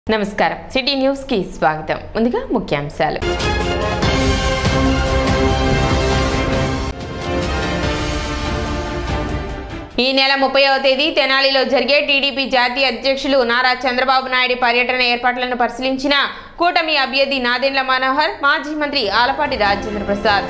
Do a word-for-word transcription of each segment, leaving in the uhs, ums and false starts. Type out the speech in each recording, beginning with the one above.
నమస్కారం city news కి స్వాగతం ముందుగా ముఖ్యాంశాలు ఈ నెల ముప్పైవ తేదీ తెనాలిలో జరిగే టీడీపీ జాతీయ అధ్యక్షులు నారా చంద్రబాబు నాయుడు పర్యటన ఏర్పాట్లను పరిశీలించిన కూటమి అభ్యర్థి నాదెండ్ల మనోహర్ మాజీ మంత్రి ఆలపాటి రాజేంద్ర ప్రసాద్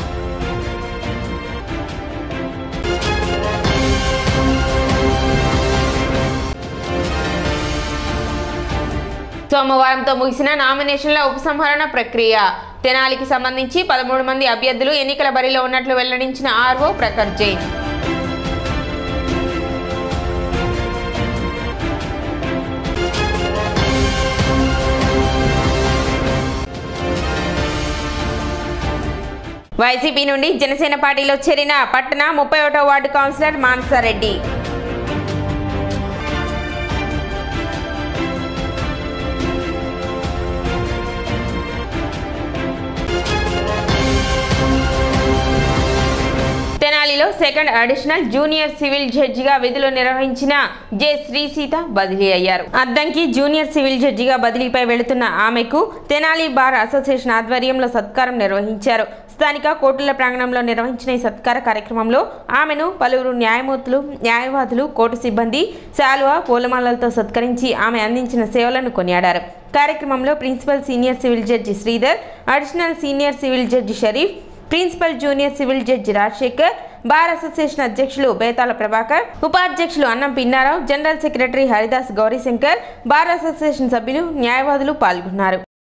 సోమవారంతో ముగిసిన నామినేషన్ల ఉపసంహరణ ప్రక్రియ తెనాలికి సంబంధించి పదమూడు మంది అభ్యర్థులు ఎన్నికల బరిలో ఉన్నట్లు వెల్లడించిన ఆర్ఓ ప్రఖర్ జైన్ వైసీపీ నుండి జనసేన పార్టీలో చేరిన పట్టణ ముప్పై ఒకటో వార్డు కౌన్సిలర్ మానసారెడ్డి తెనాలిలో సెకండ్ అడిషనల్ జూనియర్ సివిల్ జడ్జిగా విధులు నిర్వహించిన జె శ్రీ సీత బదిలీ అయ్యారు. అద్దంకి జూనియర్ సివిల్ జడ్జిగా బదిలీపై వెళుతున్న ఆమెకు తెనాలి బార్ అసోసియేషన్ ఆధ్వర్యంలో సత్కారం నిర్వహించారు. స్థానిక కోర్టుల ప్రాంగణంలో నిర్వహించిన ఈ సత్కార కార్యక్రమంలో ఆమెను పలువురు న్యాయమూర్తులు, న్యాయవాదులు, కోర్టు సిబ్బంది శాలువా, పూలమాలలతో సత్కరించి ఆమె అందించిన సేవలను కొనియాడారు. కార్యక్రమంలో principal senior civil judge Sridhar, additional senior civil judge Sharif, principal junior civil judge Rajasekhar, bar association అధ్యక్షులు బేతాల ప్రభాకర్, ఉపాధ్యక్షులు Annam Pinnarao, general secretary Haridas Gaurishankar, bar association సభ్యులు, న్యాయవాదులు పాల్గొన్నారు.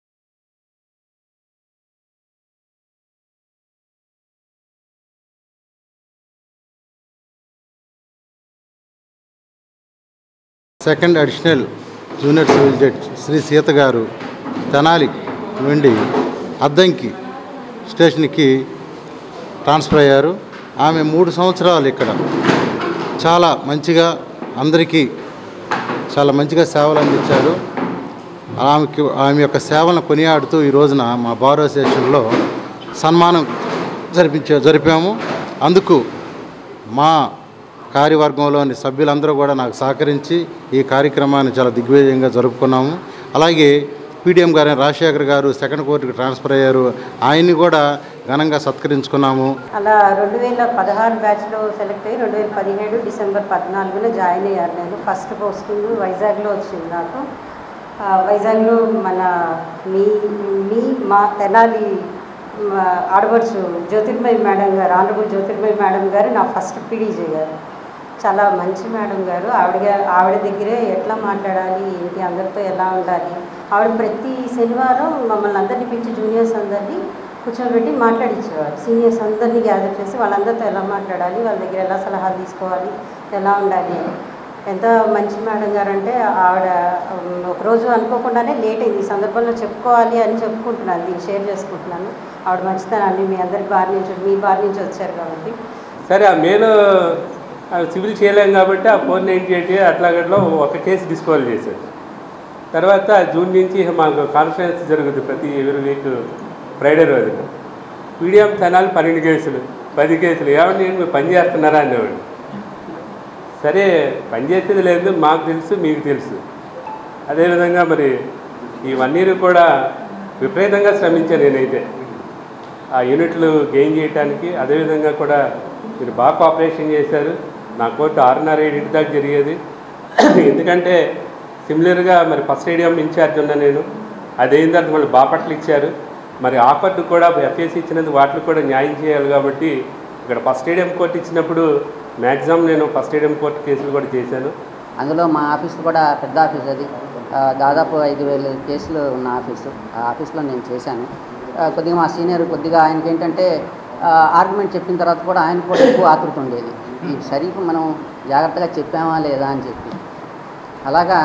Second additional junior civil judge Sri Seetha గారు తెనాలి నుండి అద్దంకి స్టేషన్కి ట్రాన్స్ఫర్ అయ్యారు. ఆమె మూడు సంవత్సరాలు ఇక్కడ చాలా మంచిగా అందరికీ చాలా మంచిగా సేవలు అందించారు. ఆమెకి ఆమె యొక్క సేవలను కొనియాడుతూ ఈ రోజున మా బార్ అసోసియేషన్లో సన్మానం జరిపించే జరిపాము. అందుకు మా కార్యవర్గంలోని సభ్యులందరూ కూడా నాకు సహకరించి ఈ కార్యక్రమాన్ని చాలా దిగ్విజయంగా జరుపుకున్నాము. అలాగే పీడిఎం గారైన రాజశేఖర్ గారు సెకండ్ కోర్టుకి ట్రాన్స్ఫర్ అయ్యారు. ఆయన్ని కూడా ఘనంగా సత్కరించుకున్నాము. అలా రెండు వేల పదహారు బ్యాచ్లో సెలెక్ట్ అయ్యి రెండు వేల పదిహేడు డిసెంబర్ పద్నాలుగున జాయిన్ అయ్యారు. నేను ఫస్ట్ పోస్టింగ్ వైజాగ్లో వచ్చింది నాకు. వైజాగ్లో మన మీ మీ మా తెనాలి ఆడవచ్చు జ్యోతిర్మయి మేడం గారు, ఆనరబుల్ జ్యోతిర్మయి మేడం గారు నా ఫస్ట్ పీడీజీ గారు. చాలా మంచి మేడం గారు. ఆవిడ ఆవిడ దగ్గరే ఎట్లా మాట్లాడాలి, ఏంటి, అందరితో ఎలా ఉండాలి, ఆవిడ ప్రతి శనివారం మమ్మల్ని అందరినీ పిలిచి జూనియర్స్ అందరినీ కూర్చోబెట్టి మాట్లాడించేవారు. సీనియర్స్ అందరినీ గ్యాదర్ చేసి వాళ్ళందరితో ఎలా మాట్లాడాలి, వాళ్ళ దగ్గర ఎలా సలహాలు తీసుకోవాలి, ఎలా ఉండాలి. ఎంత మంచి మేడం గారు అంటే ఆవిడ ఒకరోజు అనుకోకుండానే లేట్ అయింది. ఈ సందర్భంలో చెప్పుకోవాలి అని చెప్పుకుంటున్నాను, దీన్ని షేర్ చేసుకుంటున్నాను. ఆవిడ మంచితనాన్ని మీ అందరి బారి నుంచి మీ బారి నుంచి వచ్చారు కాబట్టి సరే. ఆ మేలో సివిల్ చేయలేం కాబట్టి ఆ ఫోర్ నైంటీ ఎయిట్ అట్లాగట్లో ఒక కేసు డిస్క్వాలిఫై చేశారు. తర్వాత జూన్ నుంచి మాకు కాన్ఫరెన్స్ జరుగుతుంది ప్రతి ఎవరి వీక్ ఫ్రైడే రోజున. పీడిఎం తెనాలి పన్నెండు కేసులు పది కేసులు ఏమన్నా మీరు పని చేస్తున్నారా అనేవాడు. సరే, పని చేసేది లేదు, మాకు తెలుసు, మీకు తెలుసు. అదేవిధంగా మరి ఈ వన్ ఇయర్ కూడా విపరీతంగా శ్రమించాను నేనైతే ఆ యూనిట్లు గెయిన్ చేయడానికి. అదేవిధంగా కూడా మీరు బాగా కోఆపరేషన్ చేశారు. నా కోర్టు ఆరున్నర ఏడింటి దాకా జరిగేది. ఎందుకంటే సిమిలర్గా మరి ఫస్ట్ స్టేడియం ఇన్ఛార్జ్ ఉన్నా నేను. అదైన తర్వాత మళ్ళీ బాపట్లు ఇచ్చారు. మరి ఆ కోర్టు కూడా ఎఫ్ఏసి ఇచ్చినందుకు వాటికి కూడా న్యాయం చేయాలి కాబట్టి ఇక్కడ ఫస్ట్ స్టేడియం కోర్టు ఇచ్చినప్పుడు మ్యాక్సిమం నేను ఫస్ట్ స్టేడియం కోర్టు కేసులు కూడా చేశాను. అందులో మా ఆఫీస్ కూడా పెద్ద ఆఫీస్, అది దాదాపు ఐదు వేల కేసులు ఉన్న ఆఫీసు. ఆ ఆఫీస్లో నేను చేశాను. కొద్దిగా మా సీనియర్ కొద్దిగా ఆయనకి ఏంటంటే ఆర్గ్యుమెంట్ చెప్పిన తర్వాత కూడా ఆయన కూడా ఎక్కువ ఆతృత ఉండేది. ఈ షరీఫ్ మనం జాగ్రత్తగా చెప్పామా లేదా అని చెప్పి. అలాగా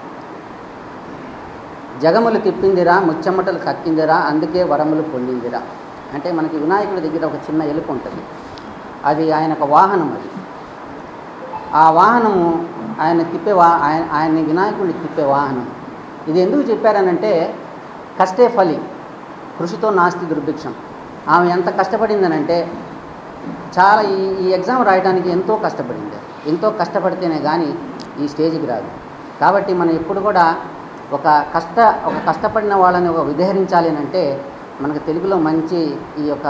జగములు తిప్పిందిరా, ముచ్చమ్మటలు కక్కిందిరా, అందుకే వరములు పొందిందిరా. అంటే మనకి వినాయకుడి దగ్గర ఒక చిన్న ఎలుక ఉంటుంది, అది ఆయన ఒక వాహనం. అది ఆ వాహనము ఆయన తిప్పే వా ఆయన ఆయన్ని వినాయకుడిని తిప్పే వాహనం. ఇది ఎందుకు చెప్పారనంటే కష్టే ఫలి, కృషితో నాస్తి దుర్భిక్షం. ఆమె ఎంత కష్టపడిందనంటే చాలా ఈ ఈ ఎగ్జామ్ రాయడానికి ఎంతో కష్టపడింది. ఎంతో కష్టపడితేనే కానీ ఈ స్టేజ్కి రాదు. కాబట్టి మనం ఎప్పుడు కూడా ఒక కష్ట ఒక కష్టపడిన వాళ్ళని ఒక విధేరించాలి అని అంటే మనకు తెలుగులో మంచి ఈ యొక్క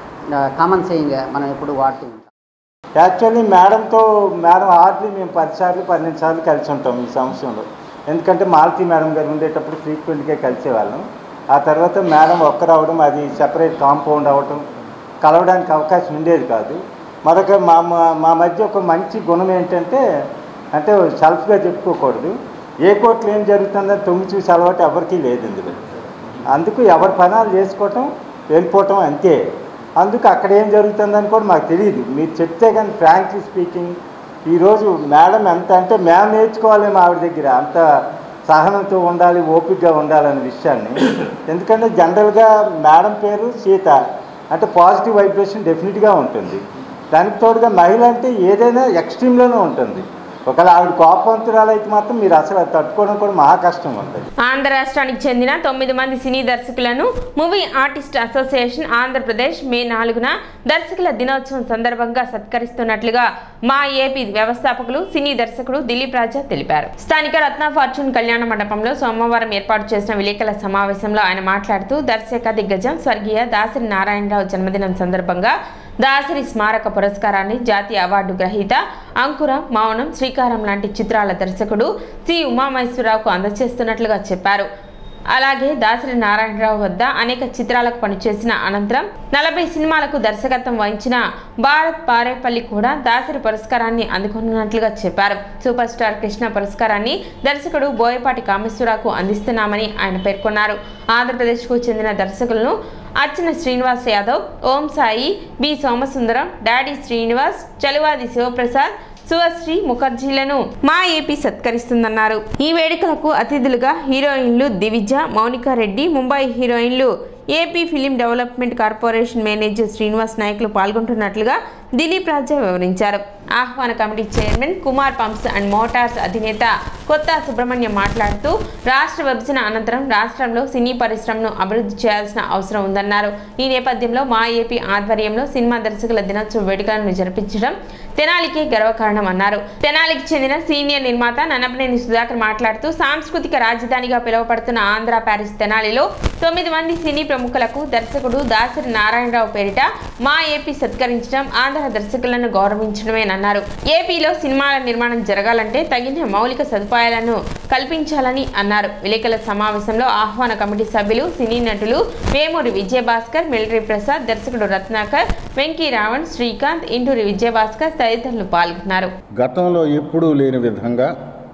కామన్ సేయింగ్ మనం ఎప్పుడు వాడుతూ ఉంటాం. యాక్చువల్లీ మేడంతో మేడం హార్డ్లీ మేము పదిసార్లు పన్నెండు సార్లు కలిసి ఉంటాం ఈ సంవత్సరంలో. ఎందుకంటే మాలతి మేడం గారు ఉండేటప్పుడు ఫ్రీక్వెంట్గా కలిసేవాళ్ళం. ఆ తర్వాత మేడం ఒక్క రావడం, అది సెపరేట్ కాంపౌండ్ అవ్వటం, కలవడానికి అవకాశం ఉండేది కాదు. మరొక మా మా మధ్య ఒక మంచి గుణం ఏంటంటే, అంటే సెల్ఫ్గా చెప్పుకోకూడదు, ఏ కోర్టులో ఏం జరుగుతుందని తొమ్మిది చూసి అలవాటు ఎవరికీ లేదు ఇందులో. అందుకు ఎవరి పనాలు చేసుకోవటం వెళ్ళిపోవటం అంతే. అందుకు అక్కడ ఏం జరుగుతుందని కూడా మాకు తెలియదు. మీరు చెప్తే కానీ ఫ్రాంక్లీ స్పీకింగ్ ఈరోజు మేడం ఎంత అంటే మేము నేర్చుకోవాలేమో ఆవిడ దగ్గర, అంత సహనంతో ఉండాలి, ఓపికగా ఉండాలనే విషయాన్ని. ఎందుకంటే జనరల్గా మేడం పేరు సీత అంటే పాజిటివ్ వైబ్రేషన్ డెఫినెట్గా ఉంటుంది. దానికి తోడుగా మహిళ అంటే ఏదైనా ఎక్స్ట్రీమ్లోనే ఉంటుంది. ఒకవేళ ఆవిడ కోపవంతురాలు అయితే మాత్రం మీరు అసలు తట్టుకోవడం కూడా మహా కష్టం ఉంటుంది. ఆంధ్ర రాష్ట్రానికి చెందిన తొమ్మిది మంది సినీ దర్శకులను మూవీ ఆర్టిస్ట్ అసోసియేషన్ ఆంధ్రప్రదేశ్ మే నాలుగున దర్శకుల దినోత్సవం సందర్భంగా సత్కరిస్తున్నట్లుగా మా ఏపీ వ్యవస్థాపకులు సినీ దర్శకుడు దిలీప్ రాజా తెలిపారు. స్థానిక రత్న ఫార్చ్యూన్ కళ్యాణ మండపంలో సోమవారం ఏర్పాటు చేసిన విలేకరుల సమావేశంలో ఆయన మాట్లాడుతూ దర్శక దిగ్గజం స్వర్గీయ దాసరి నారాయణరావు జన్మదినం సందర్భంగా దాసరి స్మారక పురస్కారాన్ని జాతీయ అవార్డు గ్రహీత అంకురం, మౌనం, శ్రీకారం లాంటి చిత్రాల దర్శకుడు సి ఉమామహేశ్వరరావుకు అందజేస్తున్నట్లుగా చెప్పారు. అలాగే దాసరి నారాయణరావు వద్ద అనేక చిత్రాలకు పనిచేసిన అనంతరం నలభై సినిమాలకు దర్శకత్వం వహించిన భారత్ పారేపల్లి కూడా దాసరి పురస్కారాన్ని అందుకున్నట్లుగా చెప్పారు. సూపర్ స్టార్ కృష్ణ పురస్కారాన్ని దర్శకుడు బోయపాటి కామేశ్వరరావుకు అందిస్తున్నామని ఆయన పేర్కొన్నారు. ఆంధ్రప్రదేశ్కు చెందిన దర్శకులను అర్చన శ్రీనివాస్ యాదవ్, ఓం సాయి, బి సోమసుందరం, డాడీ శ్రీనివాస్, చలువాది శివప్రసాద్, సువశ్రీ ముఖర్జీలను మా ఏపీ సత్కరిస్తుందన్నారు. ఈ వేడుకలకు అతిథులుగా హీరోయిన్లు దివిజ, మౌనికా రెడ్డి, ముంబై హీరోయిన్లు AP film development corporation manager Srinivas నాయకులు పాల్గొంటున్నట్లుగా దిలీప్ రాజా వివరించారు. ఆహ్వాన committee chairman Kumar pumps and motors అధినేత కొత్త సుబ్రహ్మణ్యం మాట్లాడుతూ రాష్ట్ర విభజన అనంతరం రాష్ట్రంలో సినీ పరిశ్రమను అభివృద్ధి చేయాల్సిన అవసరం ఉందన్నారు. ఈ నేపథ్యంలో మా ఏపీ ఆధ్వర్యంలో సినిమా దర్శకుల దినోత్సవ వేడుకలను జరిపించడం తెనాలికి గర్వకారణం అన్నారు. తెనాలికి చెందిన సీనియర్ నిర్మాత నన్నపనేని సుధాకర్ మాట్లాడుతూ సాంస్కృతిక రాజధానిగా పిలువబడుతున్న ఆంధ్ర ప్యారిస్ తెనాలిలో తొమ్మిది మంది సినీ ప్రముఖులకు దర్శకుడు దాసరి నారాయణరావు పేరిట మా ఏపీ సత్కరించడం ఆంధ్ర దర్శకులను గౌరవించడమేనన్నారు. ఏపీలో సినిమాల నిర్మాణం జరగాలంటే తగిన మౌలిక సదుపాయాలను కల్పించాలని అన్నారు. విలేకరుల సమావేశంలో ఆహ్వాన కమిటీ సభ్యులు, సినీ నటులు వేమూరి విజయభాస్కర్, మిలిటరీ ప్రసాద్, దర్శకుడు రత్నాకర్, వెంకీ రావణ్, శ్రీకాంత్, ఇంటూరి విజయభాస్కర్ తదితరులు పాల్గొన్నారు. గతంలో ఎప్పుడూ లేని విధంగా,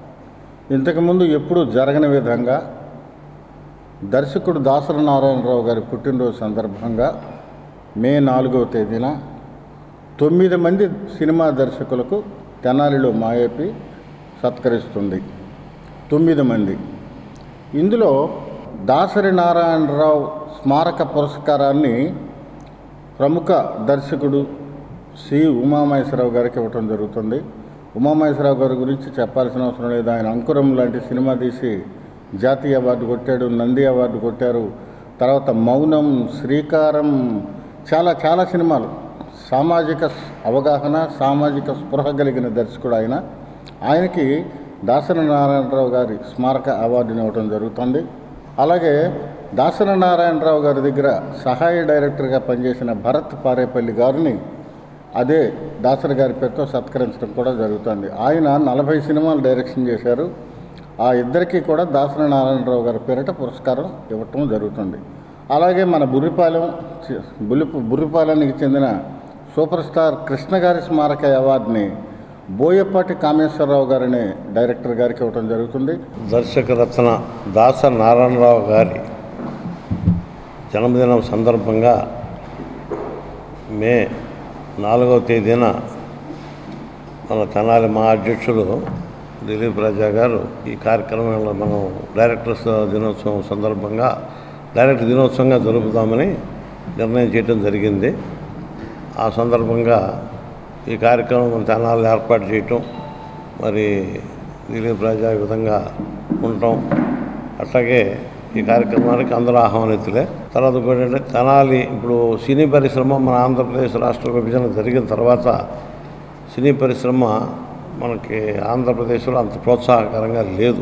ఇంతకుముందు ఎప్పుడూ జరగని విధంగా దర్శకుడు దాసరి నారాయణరావు గారి పుట్టినరోజు సందర్భంగా మే నాలుగవ తేదీన తొమ్మిది మంది సినిమా దర్శకులకు తెనాలిలో మా ఏపీ సత్కరిస్తుంది. తొమ్మిది మంది. ఇందులో దాసరి నారాయణరావు స్మారక పురస్కారాన్ని ప్రముఖ దర్శకుడు సి ఉమామహేశ్వరరావు గారికి ఇవ్వటం జరుగుతుంది. ఉమామహేశ్వరరావు గారి గురించి చెప్పాల్సిన అవసరం లేదు. ఆయన అంకురం లాంటి సినిమా తీసి జాతీయ అవార్డు కొట్టాడు, నంది అవార్డు కొట్టారు. తర్వాత మౌనం, శ్రీకారం, చాలా చాలా సినిమాలు. సామాజిక అవగాహన, సామాజిక స్పృహ కలిగిన దర్శకుడు ఆయన. ఆయనకి దాసరి నారాయణరావు గారి స్మారక అవార్డుని ఇవ్వటం జరుగుతుంది. అలాగే దాసరి నారాయణరావు గారి దగ్గర సహాయ డైరెక్టర్గా పనిచేసిన భరత్ పారేపల్లి గారిని అదే దాసరి గారి పేరుతో సత్కరించడం కూడా జరుగుతుంది. ఆయన నలభై సినిమాలు డైరెక్షన్ చేశారు. ఆ ఇద్దరికీ కూడా దాసరి నారాయణరావు గారి పేరిట పురస్కారం ఇవ్వటం జరుగుతుంది. అలాగే మన బుర్రిపాలెం బుల్లి బుర్రిపాలెంకి చెందిన సూపర్ స్టార్ కృష్ణ గారి స్మారక అవార్డుని బోయపాటి కామేశ్వరరావు గారిని డైరెక్టర్ గారికి ఇవ్వటం జరుగుతుంది. దర్శకరత్న దాసరి నారాయణరావు గారి జన్మదినం సందర్భంగా మే నాలుగవ తేదీన మన తెనాలి మా అధ్యక్షులు దిలీప్ రాజా గారు ఈ కార్యక్రమంలో మనం డైరెక్టర్స్ దినోత్సవం సందర్భంగా డైరెక్టర్ దినోత్సవంగా జరుపుదామని నిర్ణయం చేయడం జరిగింది. ఆ సందర్భంగా ఈ కార్యక్రమం మన తెనాలి ఏర్పాటు చేయటం, మరి దిలీప్ రాజా ఈ విధంగా ఉండటం, అట్లాగే ఈ కార్యక్రమానికి అందరూ ఆహ్వానితులే. తర్వాత ఏంటంటే తెనాలి ఇప్పుడు సినీ పరిశ్రమ మన ఆంధ్రప్రదేశ్ రాష్ట్ర విభజన జరిగిన తర్వాత సినీ పరిశ్రమ మనకి ఆంధ్రప్రదేశ్లో అంత ప్రోత్సాహకరంగా లేదు.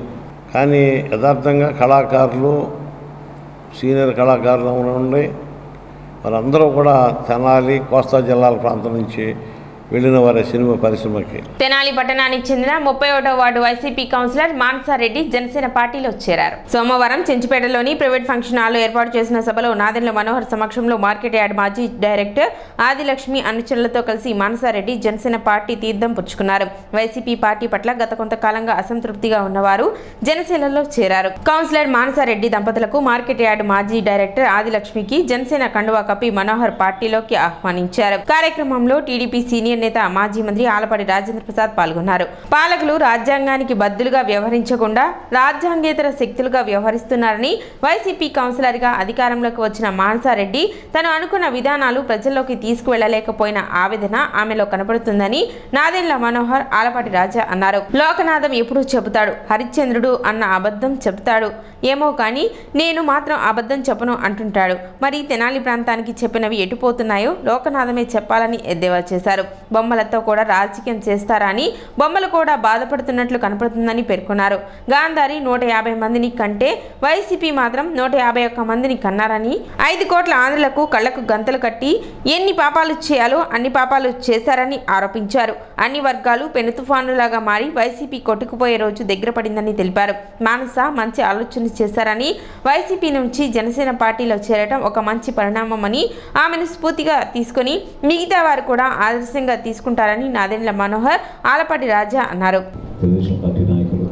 కానీ యథార్థంగా కళాకారులు సీనియర్ కళాకారులు ఉండి వారందరూ కూడా తెనాలి కోస్తా జిల్లాల ప్రాంతం నుంచి వెళ్ళిన వారి సినిమా పరిశ్రమకి. తెనాలి పట్టణానికి చెందిన ముప్పై ఒకటో ward YCP councillor Manasa Reddy Janasena పార్టీలో చేరారు. సోమవారం చెంచుపేటలోని ప్రైవేట్ ఫంక్షన్ హాల్లో ఏర్పాటు చేసిన సభలో నాదెండ్ల మనోహర్ సమక్షంలో మార్కెట్ యార్డ్ మాజీ డైరెక్టర్ ఆదిలక్ష్మి అనుచరులతో కలిసి మానసారెడ్డి జనసేన పార్టీ తీర్థం పుచ్చుకున్నారు. వైసీపీ పార్టీ పట్ల గత కొంతకాలంగా అసంతృప్తిగా ఉన్నవారు జనసేనలో చేరారు. కౌన్సిలర్ మానసారెడ్డి దంపతులకు మార్కెట్ యార్డ్ మాజీ డైరెక్టర్ ఆదిలక్ష్మికి జనసేన కండువా కప్పి మనోహర్ పార్టీలోకి ఆహ్వానించారు. కార్యక్రమంలో టీడీపీ సీనియర్ నేత మాజీ మంత్రి ఆలపాటి రాజేంద్ర ప్రసాద్ పాల్గొన్నారు. పాలకులు రాజ్యాంగానికి బద్దులుగా వ్యవహరించకుండా రాజ్యాంగేతర శక్తులుగా వ్యవహరిస్తున్నారని వైసీపీ కౌన్సిలర్ గా అధికారంలోకి వచ్చిన మానసారెడ్డి తను అనుకున్న విధానాలు ప్రజల్లోకి తీసుకువెళ్లలేకపోయిన ఆవేదన ఆమెలో కనపడుతుందని నాదెండ్ల మనోహర్ ఆలపాటి రాజా అన్నారు. లోకనాథం ఎప్పుడూ చెబుతాడు, హరిశ్చంద్రుడు అన్న అబద్ధం చెబుతాడు ఏమో కానీ నేను మాత్రం అబద్ధం చెప్పను అంటుంటాడు. మరి తెనాలి ప్రాంతానికి చెప్పినవి ఎటుపోతున్నాయో లోకనాథమే చెప్పాలని ఎద్దేవా చేశారు. బొమ్మలతో కూడా రాజకీయం చేస్తారని, బొమ్మలు కూడా బాధపడుతున్నట్లు కనపడుతుందని పేర్కొన్నారు. గాంధారి నూట యాభై మందిని కంటే వైసీపీ మాత్రం నూట యాభై ఒక్క మందిని కన్నారని, ఐదు కోట్ల ఆంధ్రులకు కళ్లకు గంతలు కట్టి ఎన్ని పాపాలు చేయాలో అన్ని పాపాలు చేశారని ఆరోపించారు. అన్ని వర్గాలు పెను తుఫానులాగా మారి వైసీపీ కొట్టుకుపోయే రోజు దగ్గర పడిందని తెలిపారు. మానస మంచి ఆలోచన చేశారని, వైసీపీ నుంచి జనసేన పార్టీలో చేరటం ఒక మంచి పరిణామమని, ఆమెను స్ఫూర్తిగా తీసుకుని మిగతా వారు కూడా ఆదర్శంగా తీసుకుంటారని నాదెండ్ల మనోహర్ ఆలపాటి రాజా అన్నారు. తెలుగుదేశం పార్టీ నాయకులు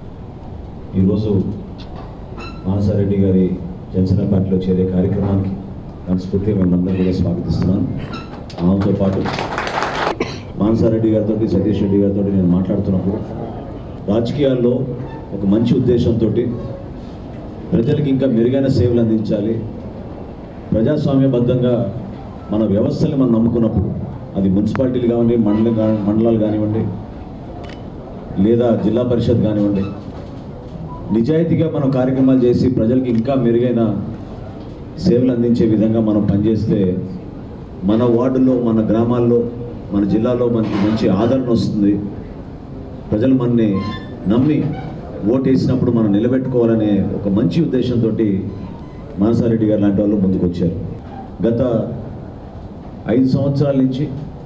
ఈరోజు మానసారెడ్డి గారి జనసేన పార్టీలో చేరే కార్యక్రమానికి మనస్ఫూర్తిగా మేమందరం కూడా స్వాగతిస్తున్నాను. ఆమెతో పాటు మానసారెడ్డి గారితో సతీష్ రెడ్డి గారితో నేను మాట్లాడుతున్నప్పుడు రాజకీయాల్లో ఒక మంచి ఉద్దేశంతో ప్రజలకు ఇంకా మెరుగైన సేవలు అందించాలి, ప్రజాస్వామ్యబద్ధంగా మన వ్యవస్థల్ని మనం నమ్ముకున్నప్పుడు అది మున్సిపాలిటీలు కానివ్వండి, మండలం కా మండలాలు కానివ్వండి, లేదా జిల్లా పరిషత్ కానివ్వండి, నిజాయితీగా మనం కార్యక్రమాలు చేసి ప్రజలకు ఇంకా మెరుగైన సేవలు అందించే విధంగా మనం పనిచేస్తే మన వార్డుల్లో, మన గ్రామాల్లో, మన జిల్లాలో మనకి మంచి ఆదరణ వస్తుంది. ప్రజలు మనని నమ్మి ఓటు వేసినప్పుడు మనం నిలబెట్టుకోవాలనే ఒక మంచి ఉద్దేశంతో మానసారెడ్డి గారు లాంటి వాళ్ళు ముందుకు వచ్చారు. గత ఐదు సంవత్సరాల నుంచి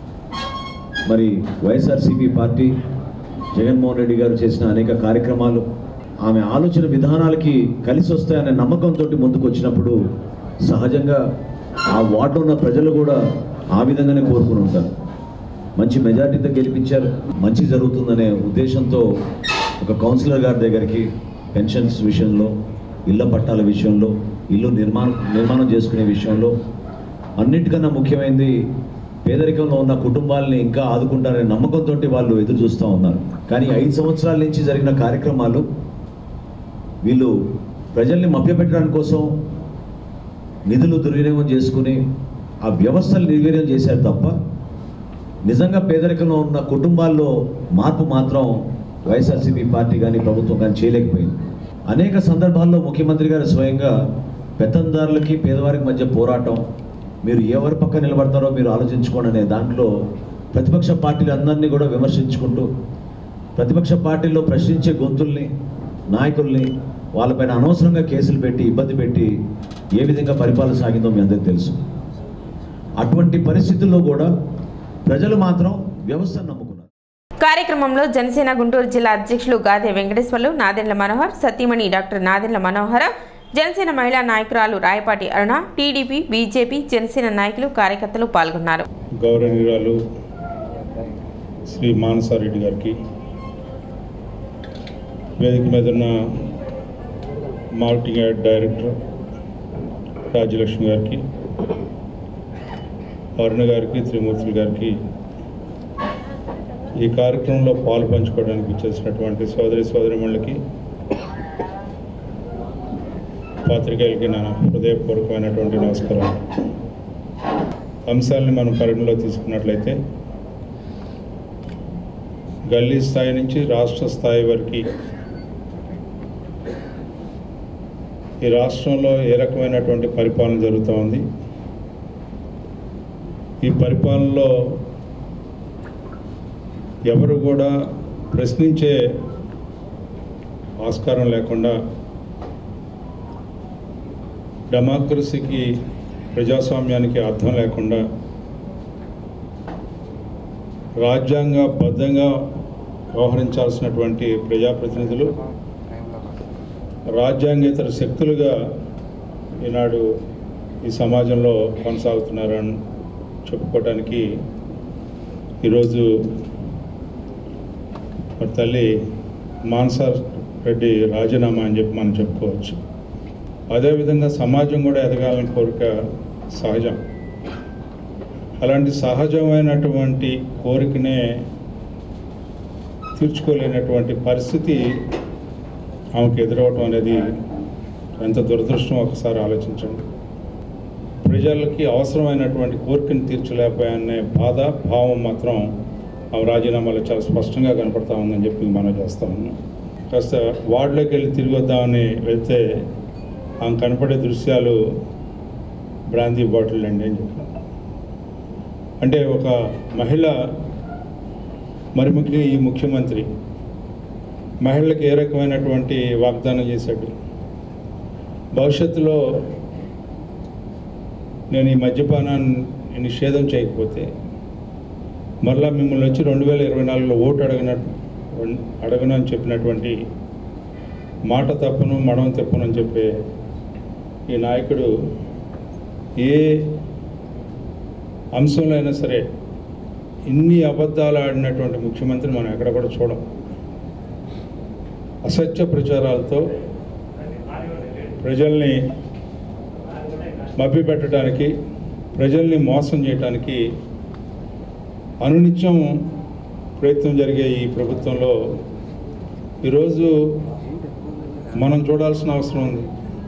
మరి వైఎస్ఆర్సీపీ పార్టీ జగన్మోహన్ రెడ్డి గారు చేసిన అనేక కార్యక్రమాలు ఆమె ఆలోచన విధానాలకి కలిసి వస్తాయనే నమ్మకంతో ముందుకు వచ్చినప్పుడు సహజంగా ఆ వార్డులో ఉన్న ప్రజలు కూడా ఆ విధంగానే కోరుకుని ఉంటారు. మంచి మెజార్టీతో గెలిపించారు, మంచి జరుగుతుందనే ఉద్దేశంతో ఒక కౌన్సిలర్ గారి దగ్గరికి పెన్షన్స్ విషయంలో, ఇళ్ల పట్టాల విషయంలో, ఇల్లు నిర్మాణం నిర్మాణం చేసుకునే విషయంలో, అన్నిటికన్నా ముఖ్యమైనది పేదరికంలో ఉన్న కుటుంబాలని ఇంకా ఆదుకుంటారనే నమ్మకంతో వాళ్ళు ఎదురు చూస్తూ ఉన్నారు. కానీ ఐదు సంవత్సరాల నుంచి జరిగిన కార్యక్రమాలు వీళ్ళు ప్రజల్ని మభ్యపెట్టడానికి కోసం నిధులు దుర్వినియోగం చేసుకుని ఆ వ్యవస్థలు నిర్వీర్యం చేశారు తప్ప నిజంగా పేదరికంలో ఉన్న కుటుంబాల్లో మార్పు మాత్రం వైఎస్ఆర్సీపీ పార్టీ కానీ ప్రభుత్వం కానీ చేయలేకపోయింది. అనేక సందర్భాల్లో ముఖ్యమంత్రి గారు స్వయంగా పెత్తందారులకి పేదవారికి మధ్య పోరాటం, మీరు ఎవరి పక్క నిలబడతారో మీరు ఆలోచించుకోండి అనే దాంట్లో ప్రతిపక్ష పార్టీలు అందరినీ కూడా విమర్శించుకుంటూ ప్రతిపక్ష పార్టీల్లో ప్రశ్నించే గొంతుల్ని, నాయకుల్ని వాళ్ళపైన అనవసరంగా కేసులు పెట్టి ఇబ్బంది పెట్టి ఏ విధంగా పరిపాలన సాగిందో మీ అందరికీ తెలుసు. అటువంటి పరిస్థితుల్లో కూడా ప్రజలు మాత్రం వ్యవస్థను నమ్ముకున్నారు. కార్యక్రమంలో జనసేన గుంటూరు జిల్లా అధ్యక్షులు గాదే వెంకటేశ్వర్లు, నాదెండ్ల మనోహర్, సతీమణి డాక్టర్ నాదెండ్ల మనోహర, జనసేన మహిళా నాయకురాలు రాయపాటి అరుణ, టీడీపీ, బీజేపీ, జనసేన నాయకులు, కార్యకర్తలు పాల్గొన్నారు. గౌరవనీయురాలు శ్రీ మానసారెడ్డి గారికి, వేదిక మీద ఉన్న మార్కెటింగ్ యార్డ్ డైరెక్టర్ రాజ్యలక్ష్మి గారికి, అరుణ గారికి, త్రిమూర్తులు గారికి, ఈ కార్యక్రమంలో పాలు పంచుకోవడానికి వచ్చేసినటువంటి సోదరి సోదరిమణులకి, పాత్రికేయులకి నా హృదయపూర్వకమైనటువంటి నమస్కారం. అంశాలని మనం పరిగణలో తీసుకున్నట్లయితే గల్లీ స్థాయి నుంచి రాష్ట్ర స్థాయి వరకు ఈ రాష్ట్రంలో ఏ రకమైనటువంటి పరిపాలన జరుగుతూ ఉంది, ఈ పరిపాలనలో ఎవరు కూడా ప్రశ్నించే ఆస్కారం లేకుండా డెమోక్రసీకి ప్రజాస్వామ్యానికి అర్థం లేకుండా రాజ్యాంగబద్ధంగా వ్యవహరించాల్సినటువంటి ప్రజాప్రతినిధులు రాజ్యాంగేతర శక్తులుగా ఈనాడు ఈ సమాజంలో కొనసాగుతున్నారని చెప్పుకోవడానికి ఈరోజు మరి తల్లి మానసా రెడ్డి రాజీనామా అని చెప్పి మనం చెప్పుకోవచ్చు. అదేవిధంగా సమాజం కూడా ఎదగాలని కోరిక సహజం. అలాంటి సహజమైనటువంటి కోరికనే తీర్చుకోలేనటువంటి పరిస్థితి ఆమెకు ఎదురవటం అనేది ఎంత దురదృష్టం ఒకసారి ఆలోచించండి. ప్రజలకి అవసరమైనటువంటి కోరికను తీర్చలేకపోయానే బాధ భావం మాత్రం ఆమె రాజీనామాలో చాలా స్పష్టంగా కనపడతా ఉందని చెప్పి మనం చేస్తా ఉన్నాం. కాస్త వార్డులోకి వెళ్ళి తిరిగి వద్దామని వెళ్తే ఆమె కనపడే దృశ్యాలు బ్రాందీ బాటిల్ అండి అని చెప్పి. అంటే ఒక మహిళ, మరి ముఖ్యంగా ఈ ముఖ్యమంత్రి మహిళలకు ఏ రకమైనటువంటి వాగ్దానం చేశాడు. భవిష్యత్తులో నేను ఈ మద్యపానాన్ని నిషేధం చేయకపోతే మరలా మిమ్మల్ని వచ్చి రెండు వేల ఇరవై నాలుగులో ఓటు అడగన అడగను అని చెప్పినటువంటి మాట తప్పను మడం తప్పను అని చెప్పే ఈ నాయకుడు ఏ అంశంలో అయినా సరే ఇన్ని అబద్ధాలు ఆడినటువంటి ముఖ్యమంత్రి మనం ఎక్కడ కూడా చూడం. అసత్య ప్రచారాలతో ప్రజల్ని మభ్యపెట్టడానికి, ప్రజల్ని మోసం చేయడానికి అనునిత్యం ప్రయత్నం జరిగే ఈ ప్రభుత్వంలో ఈరోజు మనం చూడాల్సిన అవసరం ఉంది.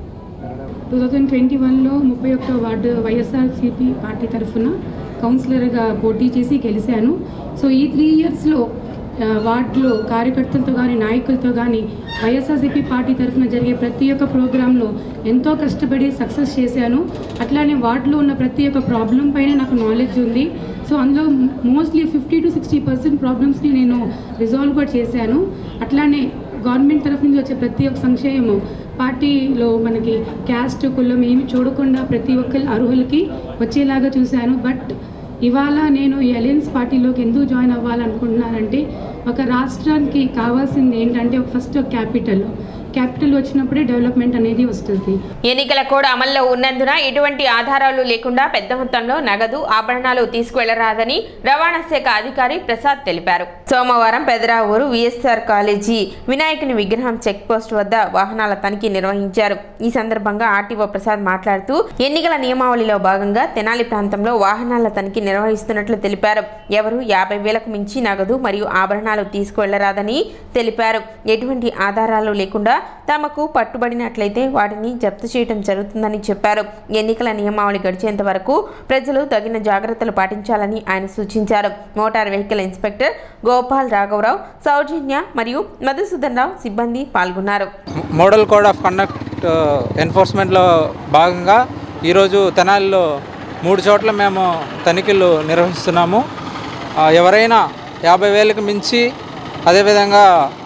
టూ థౌజండ్ ట్వంటీ వన్లో ముప్పై ఒకటో వార్డు వైఎస్ఆర్సీపీ పార్టీ తరఫున కౌన్సిలర్గా పోటీ చేసి గెలిచాను. సో ఈ త్రీ ఇయర్స్లో వార్డులో కార్యకర్తలతో కానీ నాయకులతో కానీ వైఎస్ఆర్సీపీ పార్టీ తరఫున జరిగే ప్రతి ఒక్క ప్రోగ్రాంలో ఎంతో కష్టపడి సక్సెస్ చేశాను. అట్లానే వార్డులో ఉన్న ప్రతి ఒక్క ప్రాబ్లం పైన నాకు నాలెడ్జ్ ఉంది. సో అందులో mostly fifty to sixty percent ప్రాబ్లమ్స్ని నేను రిజాల్వ్ కూడా చేశాను. అట్లానే గవర్నమెంట్ తరఫు నుంచి వచ్చే ప్రతి ఒక్క సంక్షేమం పార్టీలో మనకి క్యాస్ట్ కులం ఏమి చూడకుండా ప్రతి ఒక్కరి అర్హులకి వచ్చేలాగా చూశాను. బట్ ఇవాళ నేను ఈ అలయన్స్ పార్టీలోకి ఎందుకు జాయిన్ అవ్వాలనుకుంటున్నానంటే ఒక రాష్ట్రానికి కావాల్సింది ఏంటంటే ఒక ఫస్ట్ క్యాపిటల్ క్యాపిటల్ వచ్చినప్పుడే డెవలప్మెంట్ అనేది వస్తుంది. ఎన్నికల కోడ్ అమల్లో ఉన్నందున ఎటువంటి ఆధారాలు లేకుండా పెద్ద మొత్తంలో నగదు ఆభరణాలు తీసుకువెళ్లరాదని రవాణా శాఖ అధికారి ప్రసాద్ తెలిపారు. సోమవారం పెదరావూరు విఎస్ఆర్ కాలేజీ వినాయకుని విగ్రహం చెక్ పోస్ట్ వద్ద వాహనాల తనిఖీ నిర్వహించారు. ఈ సందర్భంగా ఆర్టీఓ ప్రసాద్ మాట్లాడుతూ ఎన్నికల నియమావళిలో భాగంగా తెనాలి ప్రాంతంలో వాహనాల తనిఖీ నిర్వహిస్తున్నట్లు తెలిపారు. ఎవరు యాభై వేలకు మించి నగదు మరియు ఆభరణాలు తీసుకువెళ్లరాదని తెలిపారు. ఎటువంటి ఆధారాలు లేకుండా తమకు పట్టుబడినట్లయితే వాటిని జప్తు చేయడం జరుగుతుందని చెప్పారు. ఎన్నికల నియమావళి గడిచేంత వరకు ప్రజలు తగిన జాగ్రత్తలు పాటించాలని ఆయన సూచించారు. మోటార్ వెహికల్ ఇన్స్పెక్టర్ గోపాల్ రాఘవరావు, సౌజన్య మరియు మధుసూదన్ రావు సిబ్బంది పాల్గొన్నారు. మోడల్ కోడ్ ఆఫ్ కండక్ట్ ఎన్ఫోర్స్మెంట్లో భాగంగా ఈరోజు తెనాలిలో మూడు చోట్ల మేము తనిఖీలు నిర్వహిస్తున్నాము. ఎవరైనా యాభై వేలకు మించి అదేవిధంగా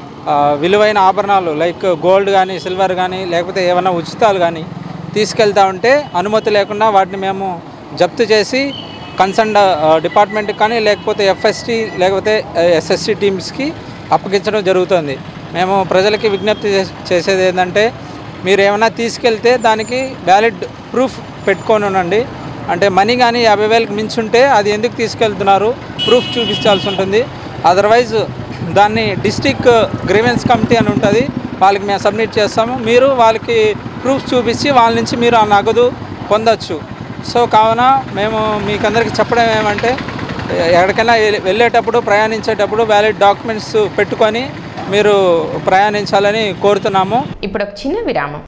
విలువైన ఆభరణాలు లైక్ గోల్డ్ కానీ సిల్వర్ కానీ లేకపోతే ఏమైనా ఉచితాలు కానీ తీసుకెళ్తా ఉంటే అనుమతి లేకుండా వాటిని మేము జప్తు చేసి కన్సర్న్ డిపార్ట్మెంట్కి కానీ లేకపోతే ఎఫ్ఎస్టీ లేకపోతే ఎస్ఎస్టీ టీమ్స్కి అప్పగించడం జరుగుతుంది. మేము ప్రజలకి విజ్ఞప్తి చేసేది ఏంటంటే మీరు ఏమైనా తీసుకెళ్తే దానికి వ్యాలిడ్ ప్రూఫ్ పెట్టుకొని ఉండండి. అంటే మనీ కానీ యాభై వేలకు మించి ఉంటే అది ఎందుకు తీసుకెళ్తున్నారు ప్రూఫ్ చూపించాల్సి ఉంటుంది. అదర్వైజ్ దాన్ని డిస్ట్రిక్ట్ గ్రీవెన్స్ కమిటీ అని ఉంటుంది, వాళ్ళకి మేము సబ్మిట్ చేస్తాము. మీరు వాళ్ళకి ప్రూఫ్ చూపించి వాళ్ళ నుంచి మీరు ఆ నగదు పొందొచ్చు. సో కావున మేము మీకు అందరికీ చెప్పడం ఏమంటే ఎక్కడికైనా వెళ్ళేటప్పుడు ప్రయాణించేటప్పుడు వ్యాలిడ్ డాక్యుమెంట్స్ పెట్టుకొని మీరు ప్రయాణించాలని కోరుతున్నాము. ఇప్పుడు ఒక చిన్న విరామం.